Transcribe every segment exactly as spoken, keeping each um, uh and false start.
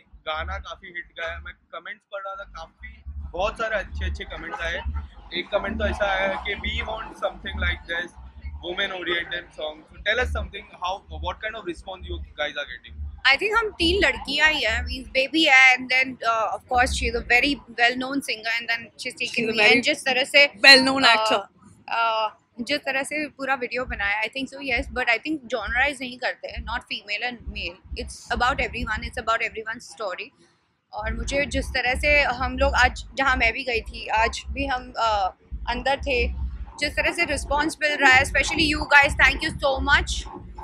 गाना काफी हिट गया। मैं कमेंट्स पढ़ रहा था, काफी बहुत सारे अच्छे अच्छे कमेंट्स आए। एक कमेंट तो ऐसा आया है कि we want something like this women oriented song, so tell us something, how what kind of response you guys are getting. I think हम तीन लड़कियां ही हैं. Means baby है, and then uh, of course she's a very well-known singer, and then she's taken She's a me. very And जिस तरह से well-known uh, actor. uh, जिस तरह से पूरा वीडियो बनाया, I think so yes, but I think genreize नहीं करते हैं, not female and male. It's about everyone. It's about everyone's story. और मुझे जिस तरह से हम लोग आज जहाँ मैं भी गई थी, आज भी हम uh, अंदर थे, जिस तरह से रिस्पॉन्स मिल रहा है, specially you guys, thank you so much.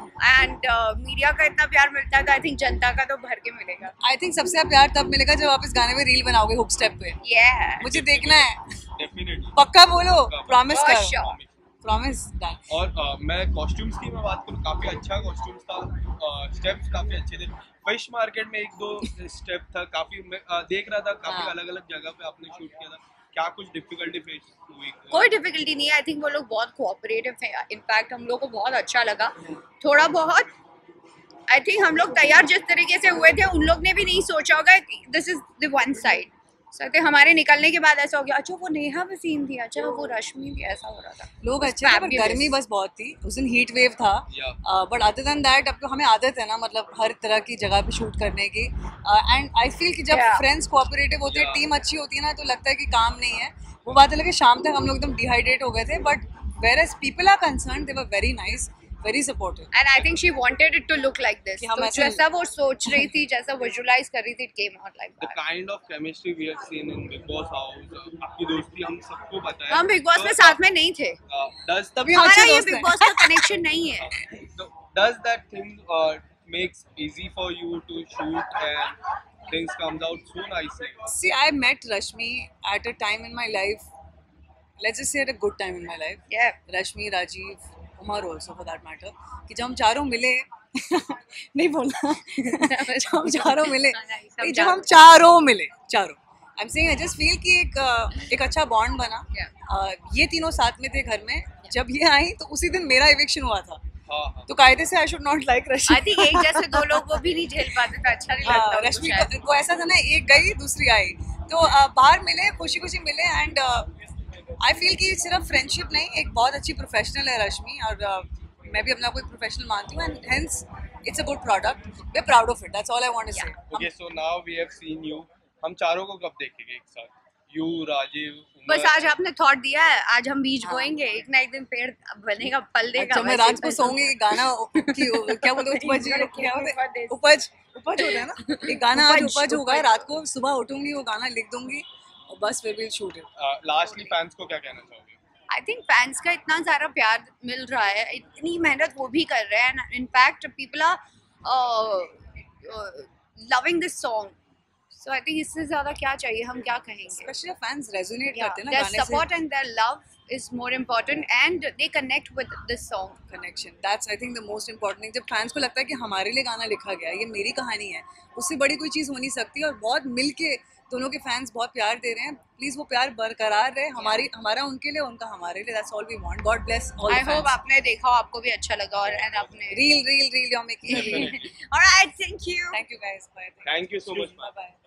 And media का इतना प्यार मिलता है तो आई थिंक जनता का तो भर के मिलेगा. आई थिंक सबसे ज्यादा प्यार तब मिलेगा जब आप इस गाने में रील बनाओगे हुक स्टेप पे. yeah. मुझे देखना है. डेफिनेटली. पक्का बोलो, प्रॉमिस For करो. sure. प्रॉमिस. और uh, मैं कॉस्ट्यूम्स की मैं बात करूँ, काफी अच्छा कॉस्ट्यूम्स था, स्टेप्स uh, काफी अच्छे थे. फिश मार्केट में एक दो स्टेप था, काफी मैं uh, देख रहा था, काफी हाँ. अलग अलग जगह पे आपने शूट किया था. क्या कुछ डिफिकल्टी फेस हुई? कोई डिफिकल्टी नहीं है. आई थिंक वो लोग बहुत कोऑपरेटिव थे. इनफैक्ट हम लोग को बहुत अच्छा लगा. थोड़ा बहुत आई थिंक हम लोग तैयार जिस तरीके से हुए थे, उन लोग ने भी नहीं सोचा होगा this is the one side. So तो हमारे निकलने के बाद ऐसा हो गया, अच्छा वो नेहा भी सीन थी, अच्छा वो रश्मि भी, ऐसा हो रहा था. लोग अच्छे थे, पर गर्मी बस बहुत थी उस दिन. हीट वेव था. बट अदर देन दैट अब तो हमें आदत है ना, मतलब हर तरह की जगह पे शूट करने की. एंड आई फील कि जब Yeah. फ्रेंड्स कोऑपरेटिव होते हैं, Yeah. टीम अच्छी होती है ना, तो लगता है कि काम नहीं है. वो बात अलग है, शाम तक हम लोग एकदम डिहाइड्रेट हो गए थे. But where as people are concern, they were very nice, very supportive. And I think she wanted it to look like this. कि हम तो ऐसे- जैसा वो सोच रही थी, जैसा विजुअलाइज कर रही थी, it came out like The that. kind of chemistry we have seen in Big Boss house, आपकी दोस्ती हम सबको पता है. हम बिग बॉस में साथ में नहीं थे. uh, does तभी हम हमारा अच्छे ये दोस्त बिग हैं. बॉस का कनेक्शन नहीं है. So, does that thing uh, makes easy for you to shoot and things comes out so nicely? See, I met Rashmi at a time in my life. Let's just say at a good time in my life. Yeah. Rashmi, Rajiv, Umar also for that matter. कि जब हम चारों मिले नहीं बोलना जब हम चारों मिले नहीं, जब हम चारों मिले चारों I am saying I just feel कि एक uh, एक अच्छा बॉन्ड बना. Yeah. uh, ये तीनों साथ में थे घर में. जब ये आई तो उसी दिन मेरा इविक्शन हुआ था. हाँ हाँ. तो कायदे से I should not like Rashmi. I think एक जैसे दो लोग वो भी नहीं झेल पाते थे, अच्छा नहीं हाँ, लगता उनको रश्मि शायद. को, को ऐसा था ना, एक गई दूसरी आई, तो uh, बाहर मिले, खुशी खुशी मिले. एंड आई फील कि सिर्फ फ्रेंडशिप नहीं, एक बहुत अच्छी प्रोफेशनल है रश्मि. और uh, मैं भी अपना कोई प्रोफेशनल मानती हूँ. And hence it's a good product. We are proud of it. That's all I want to say. Okay, so now we have seen you. हम चारों को कब देखेंगे एक साथ? You, राजीव, बस उमर. आज आपने थॉट दिया है, आज हम बीज हाँ. बोएंगे, एक ना एक दिन पेड़ बनेगा, फल देगा. जब मैं वैसे रात को ही सोऊंगी, गाना की क्या बोलते हैं, उपज, क्या बोलते हैं, उपज उपज होता है ना, एक गाना आज उपज, उपज होगा. उपज. रात को सुबह उठूंगी, वो गाना लिख दूंगी और बस फिर will shoot it. Uh, lastly, fans को क्या कहना चाहोगे? आई थिंक फैंस का इतना सारा प्यार मिल रहा है, इतनी मेहनत वो भी कर रहे हैं. In fact people are loving this song. So I think इससे ज्यादा क्या चाहिए, हम क्या कहेंगे. स्पेशली फैंस रेजोनेट Yeah, करते हैं ना their गाने से. support and their love is more important, and they connect with this song. Connection, that's I think the most important thing. जब फैंस को लगता है कि हमारे लिए गाना लिखा गया है, ये मेरी कहानी है, उससे बड़ी कोई चीज़ हो नहीं सकती. और बहुत मिल के दोनों के फैंस बहुत प्यार दे रहे हैं. प्लीज़ वो प्यार बरकरार रहे. हमारी हमारा उनके लिए, उनका हमारे लिए. That's all we want. God bless all I the hope fans. आपने देखा हो, आपको भी अच्छा लगा, और and आपने reel reel reel you are making. Alright, thank you. Thank you guys. Bye. Thank you so much. Bye bye.